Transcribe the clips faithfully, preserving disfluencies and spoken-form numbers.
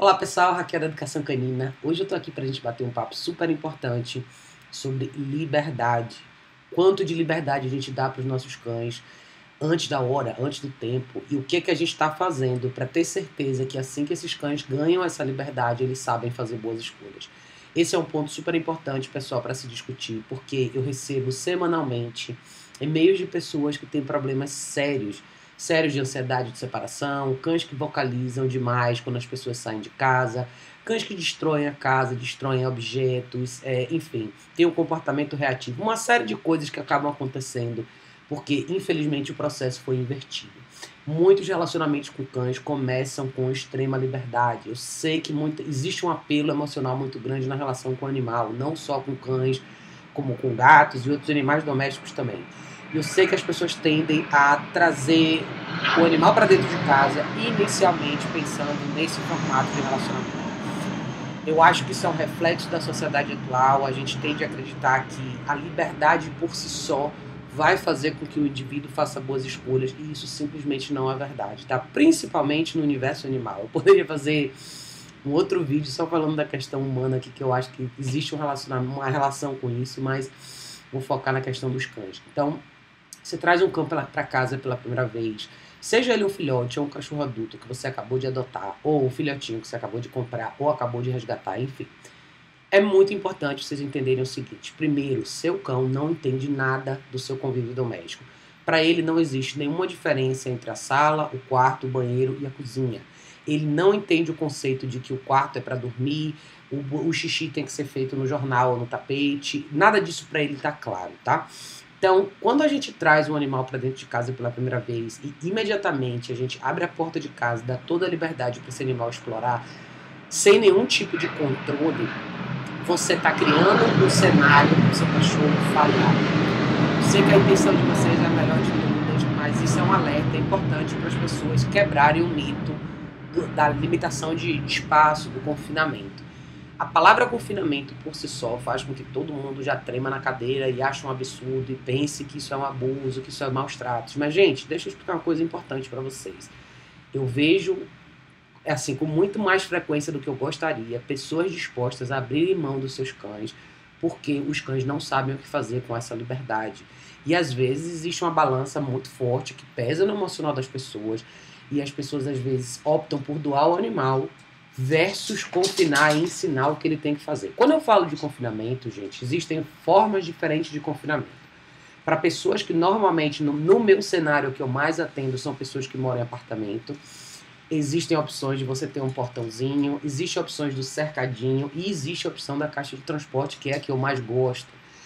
Olá pessoal, Raquel da Educação Canina. Hoje eu tô aqui pra gente bater um papo super importante sobre liberdade. Quanto de liberdade a gente dá para os nossos cães antes da hora, antes do tempo, e o que, que a gente está fazendo para ter certeza que assim que esses cães ganham essa liberdade, eles sabem fazer boas escolhas. Esse é um ponto super importante, pessoal, para se discutir, porque eu recebo semanalmente e-mails de pessoas que têm problemas sérios, sérios de ansiedade de separação, cães que vocalizam demais quando as pessoas saem de casa, cães que destroem a casa, destroem objetos, é, enfim, tem um comportamento reativo, uma série de coisas que acabam acontecendo porque, infelizmente, o processo foi invertido. Muitos relacionamentos com cães começam com extrema liberdade. Eu sei que muito, existe um apelo emocional muito grande na relação com o animal, não só com cães, como com gatos e outros animais domésticos também. Eu sei que as pessoas tendem a trazer o animal para dentro de casa, inicialmente pensando nesse formato de relacionamento. Eu acho que isso é um reflexo da sociedade atual. A gente tende a acreditar que a liberdade por si só vai fazer com que o indivíduo faça boas escolhas, e isso simplesmente não é verdade, tá? Principalmente no universo animal. Eu poderia fazer um outro vídeo só falando da questão humana aqui, que eu acho que existe um relacionamento, uma relação com isso, mas vou focar na questão dos cães. Então, você traz um cão para casa pela primeira vez, seja ele um filhote ou um cachorro adulto que você acabou de adotar, ou um filhotinho que você acabou de comprar ou acabou de resgatar, enfim. É muito importante vocês entenderem o seguinte: primeiro, seu cão não entende nada do seu convívio doméstico. Para ele não existe nenhuma diferença entre a sala, o quarto, o banheiro e a cozinha. Ele não entende o conceito de que o quarto é para dormir, o, o xixi tem que ser feito no jornal ou no tapete. Nada disso para ele está claro, tá? Então, quando a gente traz um animal para dentro de casa pela primeira vez e imediatamente a gente abre a porta de casa, dá toda a liberdade para esse animal explorar, sem nenhum tipo de controle, você está criando um cenário para o seu cachorro falhar. Eu sei que a intenção de vocês é a melhor de todas, mas isso é um alerta importante para as pessoas quebrarem o mito do, da limitação de, de espaço, do confinamento. A palavra confinamento por si só faz com que todo mundo já trema na cadeira e ache um absurdo e pense que isso é um abuso, que isso é maus tratos. Mas, gente, deixa eu explicar uma coisa importante para vocês. Eu vejo, assim, com muito mais frequência do que eu gostaria, pessoas dispostas a abrirem mão dos seus cães porque os cães não sabem o que fazer com essa liberdade. E às vezes existe uma balança muito forte que pesa no emocional das pessoas, e as pessoas às vezes optam por doar o animal versus confinar e ensinar o que ele tem que fazer. Quando eu falo de confinamento, gente, existem formas diferentes de confinamento. Para pessoas que normalmente, no, no meu cenário que eu mais atendo, são pessoas que moram em apartamento, existem opções de você ter um portãozinho, existem opções do cercadinho e existe a opção da caixa de transporte, que é a que eu mais gosto.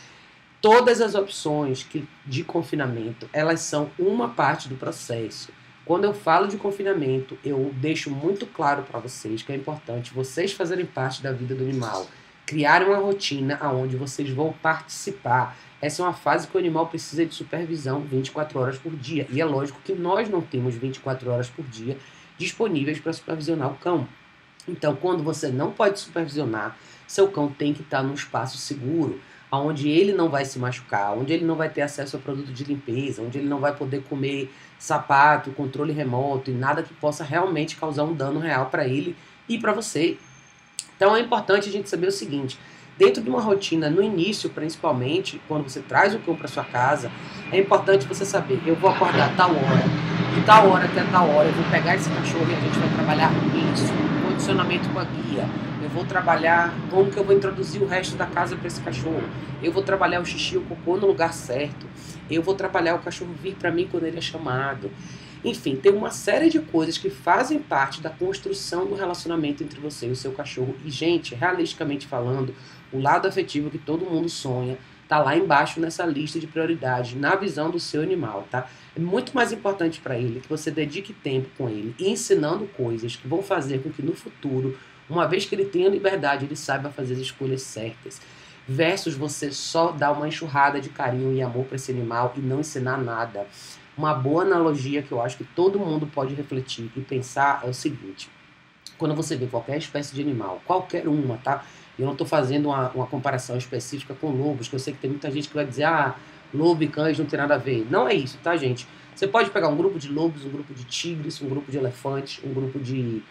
Todas as opções que, de confinamento, elas são uma parte do processo. Quando eu falo de confinamento, eu deixo muito claro para vocês que é importante vocês fazerem parte da vida do animal, criarem uma rotina onde vocês vão participar. Essa é uma fase que o animal precisa de supervisão vinte e quatro horas por dia, e é lógico que nós não temos vinte e quatro horas por dia disponíveis para supervisionar o cão. Então, quando você não pode supervisionar, seu cão tem que estar num espaço seguro, onde ele não vai se machucar, onde ele não vai ter acesso a produto de limpeza, onde ele não vai poder comer sapato, controle remoto e nada que possa realmente causar um dano real para ele e para você. Então é importante a gente saber o seguinte: dentro de uma rotina, no início principalmente, quando você traz o cão para sua casa, é importante você saber: eu vou acordar tal hora, de tal hora até tal hora eu vou pegar esse cachorro e a gente vai trabalhar isso, condicionamento com a guia, eu vou trabalhar como que eu vou introduzir o resto da casa para esse cachorro, eu vou trabalhar o xixi e o cocô no lugar certo, eu vou trabalhar o cachorro vir para mim quando ele é chamado. Enfim, tem uma série de coisas que fazem parte da construção do relacionamento entre você e o seu cachorro. E, gente, realisticamente falando, o lado afetivo que todo mundo sonha tá lá embaixo nessa lista de prioridades, na visão do seu animal, tá? É muito mais importante para ele que você dedique tempo com ele, ensinando coisas que vão fazer com que no futuro, uma vez que ele tenha liberdade, ele saiba fazer as escolhas certas, versus você só dar uma enxurrada de carinho e amor para esse animal e não ensinar nada. Uma boa analogia que eu acho que todo mundo pode refletir e pensar é o seguinte: quando você vê qualquer espécie de animal, qualquer uma, tá? Eu não estou fazendo uma, uma comparação específica com lobos, que eu sei que tem muita gente que vai dizer: ah, lobo e cães não tem nada a ver. Não é isso, tá, gente? Você pode pegar um grupo de lobos, um grupo de tigres, um grupo de elefantes, um grupo de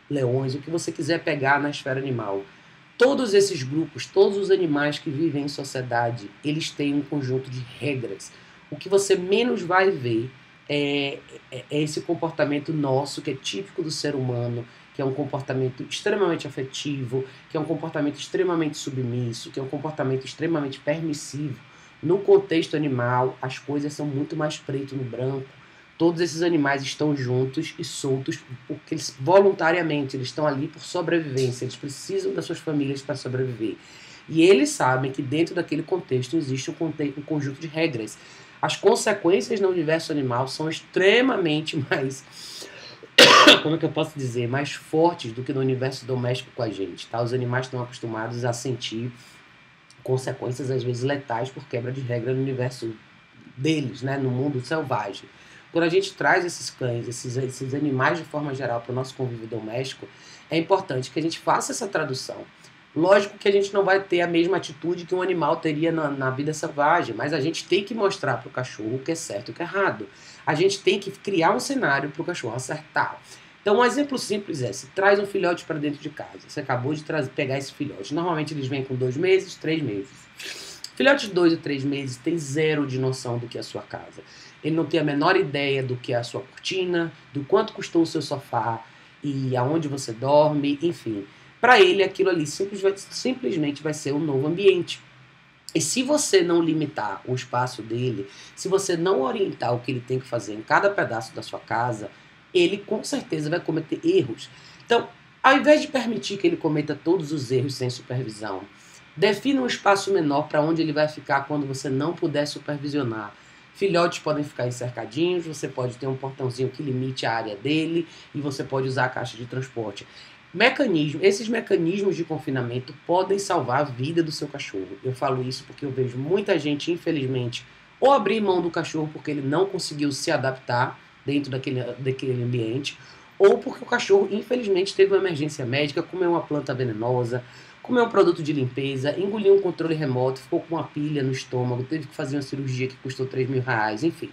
leões, o que você quiser pegar na esfera animal. Todos esses grupos, todos os animais que vivem em sociedade, eles têm um conjunto de regras. O que você menos vai ver é, é, é esse comportamento nosso, que é típico do ser humano, que é um comportamento extremamente afetivo, que é um comportamento extremamente submisso, que é um comportamento extremamente permissivo. No contexto animal, as coisas são muito mais preto no branco. Todos esses animais estão juntos e soltos porque eles voluntariamente eles estão ali por sobrevivência, eles precisam das suas famílias para sobreviver. E eles sabem que dentro daquele contexto existe um, conte um conjunto de regras. As consequências no universo animal são extremamente mais, como é que eu posso dizer, mais fortes do que no universo doméstico com a gente. Tá? Os animais estão acostumados a sentir consequências às vezes letais por quebra de regra no universo deles, né, no mundo selvagem. Quando a gente traz esses cães, esses, esses animais de forma geral para o nosso convívio doméstico, é importante que a gente faça essa tradução. Lógico que a gente não vai ter a mesma atitude que um animal teria na, na vida selvagem, mas a gente tem que mostrar para o cachorro o que é certo e o que é errado. A gente tem que criar um cenário para o cachorro acertar. Então, um exemplo simples é, se traz um filhote para dentro de casa, você acabou de trazer, pegar esse filhote. Normalmente eles vêm com dois meses, três meses. Filhote de dois ou três meses tem zero de noção do que é a sua casa. Ele não tem a menor ideia do que é a sua cortina, do quanto custou o seu sofá e aonde você dorme, enfim. Para ele, aquilo ali simplesmente, simplesmente vai ser um novo ambiente. E se você não limitar o espaço dele, se você não orientar o que ele tem que fazer em cada pedaço da sua casa, ele com certeza vai cometer erros. Então, ao invés de permitir que ele cometa todos os erros sem supervisão, defina um espaço menor para onde ele vai ficar quando você não puder supervisionar. Filhotes podem ficar encercadinhos, você pode ter um portãozinho que limite a área dele e você pode usar a caixa de transporte. Mecanismo, esses mecanismos de confinamento podem salvar a vida do seu cachorro. Eu falo isso porque eu vejo muita gente, infelizmente, ou abrir mão do cachorro porque ele não conseguiu se adaptar dentro daquele, daquele ambiente, ou porque o cachorro, infelizmente, teve uma emergência médica, comeu uma planta venenosa, comeu um produto de limpeza, engoliu um controle remoto, ficou com uma pilha no estômago, teve que fazer uma cirurgia que custou três mil reais, enfim.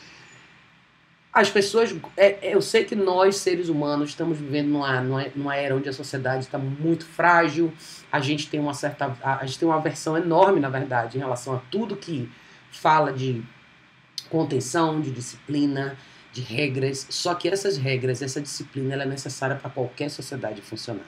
As pessoas, é, eu sei que nós, seres humanos, estamos vivendo numa, numa, numa era onde a sociedade está muito frágil, a gente tem uma certa, a gente tem uma aversão enorme, na verdade, em relação a tudo que fala de contenção, de disciplina, de regras, só que essas regras, essa disciplina, ela é necessária para qualquer sociedade funcionar.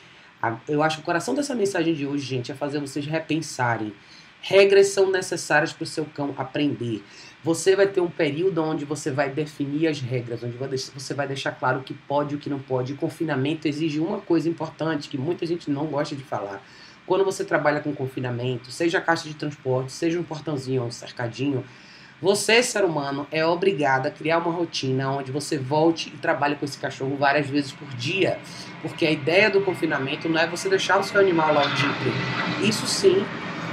Eu acho que o coração dessa mensagem de hoje, gente, é fazer vocês repensarem. Regras são necessárias para o seu cão aprender. Você vai ter um período onde você vai definir as regras, onde você vai deixar claro o que pode e o que não pode. E confinamento exige uma coisa importante que muita gente não gosta de falar. Quando você trabalha com confinamento, seja a caixa de transporte, seja um portãozinho ou um cercadinho, você, ser humano, é obrigado a criar uma rotina onde você volte e trabalhe com esse cachorro várias vezes por dia. Porque a ideia do confinamento não é você deixar o seu animal lá o dia inteiro. Isso sim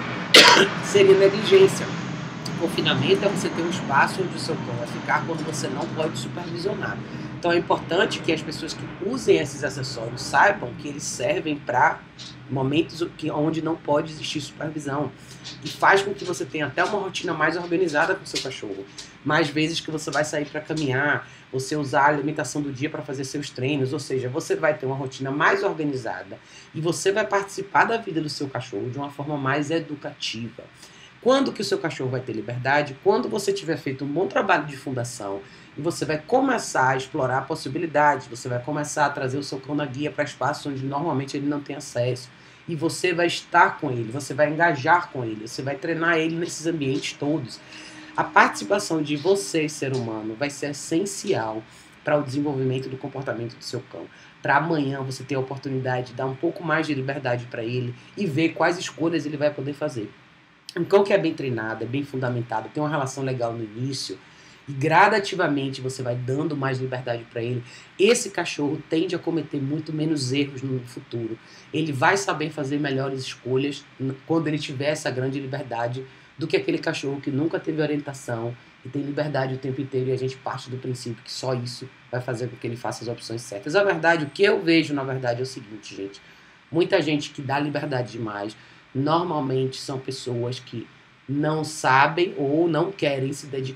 seria negligência. O confinamento é você ter um espaço onde o seu cão vai ficar quando você não pode supervisionar. Então é importante que as pessoas que usem esses acessórios saibam que eles servem para momentos onde não pode existir supervisão. E faz com que você tenha até uma rotina mais organizada com o seu cachorro. Mais vezes que você vai sair para caminhar, você usar a alimentação do dia para fazer seus treinos, ou seja, você vai ter uma rotina mais organizada e você vai participar da vida do seu cachorro de uma forma mais educativa. Quando que o seu cachorro vai ter liberdade? Quando você tiver feito um bom trabalho de fundação e você vai começar a explorar possibilidades, você vai começar a trazer o seu cão na guia para espaços onde normalmente ele não tem acesso. E você vai estar com ele, você vai engajar com ele, você vai treinar ele nesses ambientes todos. A participação de você, ser humano, vai ser essencial para o desenvolvimento do comportamento do seu cão. Para amanhã você ter a oportunidade de dar um pouco mais de liberdade para ele e ver quais escolhas ele vai poder fazer. Um cão que é bem treinado, é bem fundamentado, tem uma relação legal no início e gradativamente você vai dando mais liberdade para ele, esse cachorro tende a cometer muito menos erros no futuro. Ele vai saber fazer melhores escolhas quando ele tiver essa grande liberdade do que aquele cachorro que nunca teve orientação e tem liberdade o tempo inteiro e a gente parte do princípio que só isso vai fazer com que ele faça as opções certas. A verdade, o que eu vejo na verdade é o seguinte, gente, muita gente que dá liberdade demais normalmente são pessoas que não sabem ou não querem se dedicar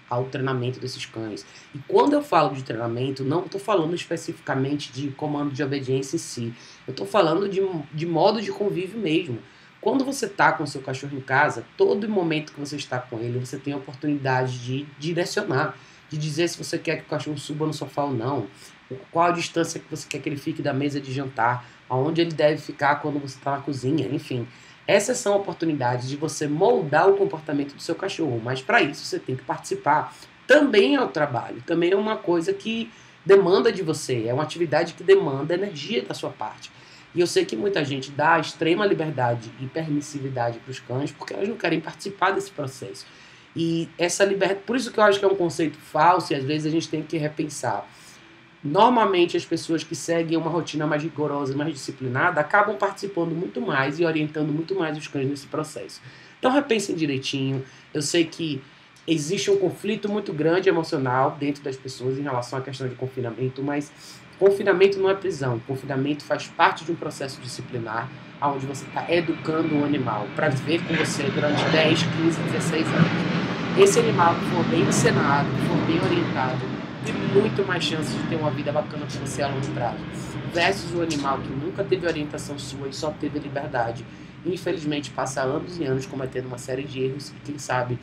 ao treinamento desses cães. E quando eu falo de treinamento, não estou falando especificamente de comando de obediência em si. Eu estou falando de, de modo de convívio mesmo. Quando você está com o seu cachorro em casa, todo momento que você está com ele, você tem a oportunidade de direcionar, de dizer se você quer que o cachorro suba no sofá ou não, qual a distância que você quer que ele fique da mesa de jantar, aonde ele deve ficar quando você está na cozinha, enfim. Essas são oportunidades de você moldar o comportamento do seu cachorro, mas para isso você tem que participar. Também é o trabalho, também é uma coisa que demanda de você, é uma atividade que demanda energia da sua parte. E eu sei que muita gente dá extrema liberdade e permissividade para os cães porque elas não querem participar desse processo. E essa liberdade, por isso que eu acho que é um conceito falso e às vezes a gente tem que repensar. Normalmente as pessoas que seguem uma rotina mais rigorosa, mais disciplinada, acabam participando muito mais e orientando muito mais os cães nesse processo. Então repensem direitinho. Eu sei que existe um conflito muito grande emocional dentro das pessoas em relação à questão de confinamento, mas confinamento não é prisão. Confinamento faz parte de um processo disciplinar onde você está educando um animal para viver com você durante dez, quinze, dezesseis anos. Esse animal que for bem ensinado, que for bem orientado, tem muito mais chance de ter uma vida bacana com você a longo prazo. Versus o animal que nunca teve orientação sua e só teve liberdade. Infelizmente passa anos e anos cometendo uma série de erros e quem sabe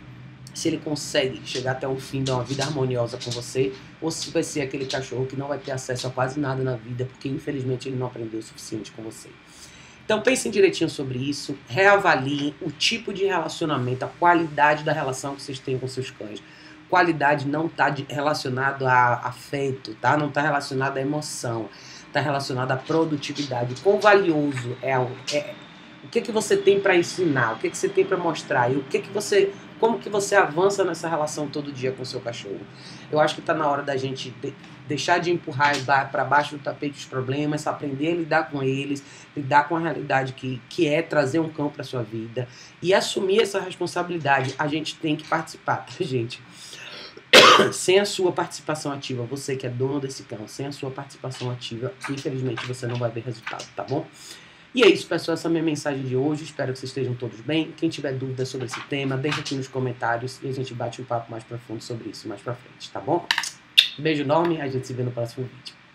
se ele consegue chegar até o fim de uma vida harmoniosa com você, ou se vai ser aquele cachorro que não vai ter acesso a quase nada na vida, porque infelizmente ele não aprendeu o suficiente com você. Então pensem direitinho sobre isso, reavaliem o tipo de relacionamento, a qualidade da relação que vocês têm com seus cães. Qualidade não está relacionado a afeto, tá? Não está relacionado a emoção, está relacionado à produtividade. Quão valioso é o, é, o que, que você tem para ensinar, o que, que você tem para mostrar, e o que, que você, como que você avança nessa relação todo dia com o seu cachorro. Eu acho que está na hora da gente de, deixar de empurrar para baixo do tapete os problemas, aprender a lidar com eles, lidar com a realidade que, que é trazer um cão para sua vida e assumir essa responsabilidade. A gente tem que participar, tá, gente? Sem a sua participação ativa, você que é dono desse cão, sem a sua participação ativa, infelizmente você não vai ver resultado, tá bom? E é isso, pessoal, essa é a minha mensagem de hoje, espero que vocês estejam todos bem. Quem tiver dúvidas sobre esse tema, deixa aqui nos comentários e a gente bate um papo mais profundo sobre isso mais pra frente, tá bom? Beijo enorme, a gente se vê no próximo vídeo.